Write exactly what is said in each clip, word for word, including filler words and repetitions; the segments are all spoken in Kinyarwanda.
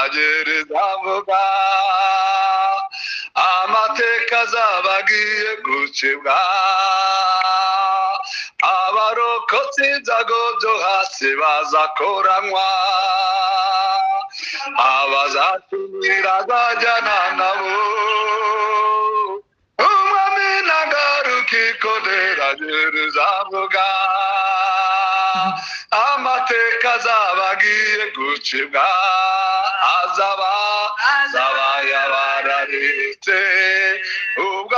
gereza avuga amateka azabagiye gucibwa abarokotse ibyago byo hasi bazakoranywa abazatumira bajyana nabo umwami nagaruka ikodera gereza avuga amateka azabagiye gucibwa azaba azaba yabararetse ubwo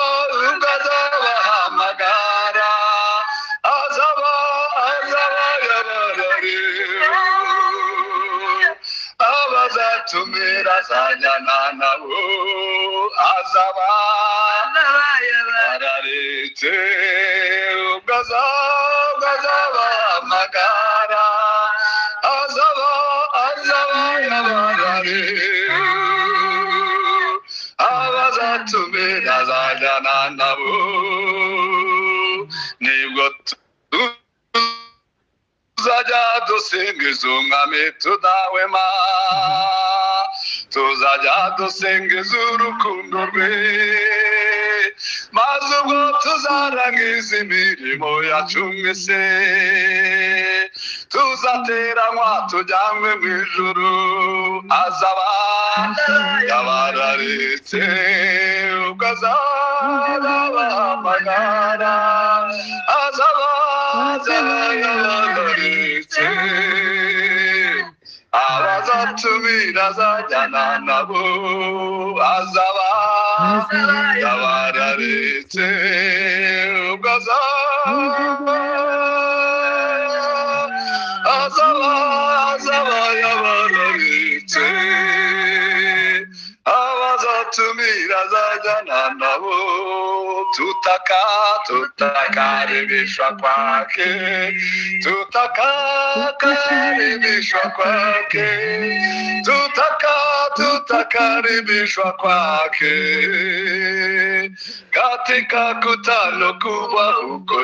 azabahamagara azaba azaba yabararetse abazatumira azajyana nabo azaba yabararetse ubwo azabahamagara azaba azaba yabararetse abazatumira azajyana nabo nibwo tuzajya dusingiza umwami tudahwema tuzajya dusingiza urukundo rwe maze ubwo tuzarangiza imirimo yacu mwese tuzateranywa tujyanwe mu ijuru azaba yabararetse ubwo azabahamagara azaba azaba yabararetse abazatumira azajyana nabo azaba yabararetse ubwo azaba azaba azaba yabararetse abazatumira azajyana nabo tutaka tutakaribishwa kwake tutaka karibishwa kwake tutaka tutakaribishwa kwake katika kutano kubwa huko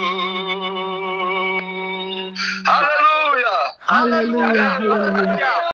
juu. Haleluya, Hallelujah. Hallelujah.